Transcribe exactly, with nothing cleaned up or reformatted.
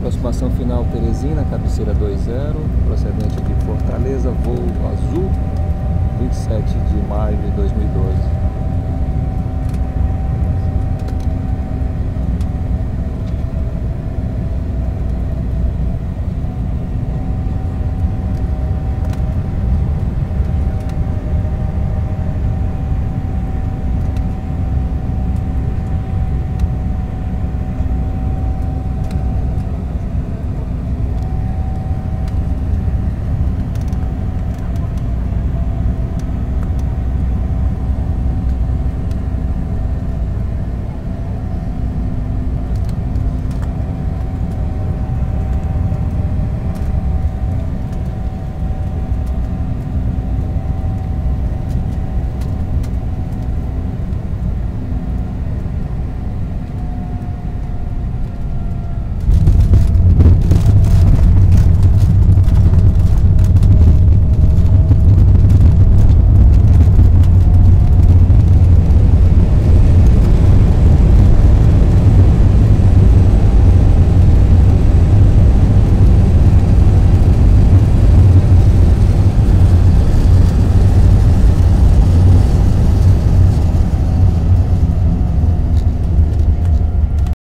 Aproximação final Teresina, cabeceira dois zero, procedente de Fortaleza, voo azul, vinte e sete de maio de dois mil e doze.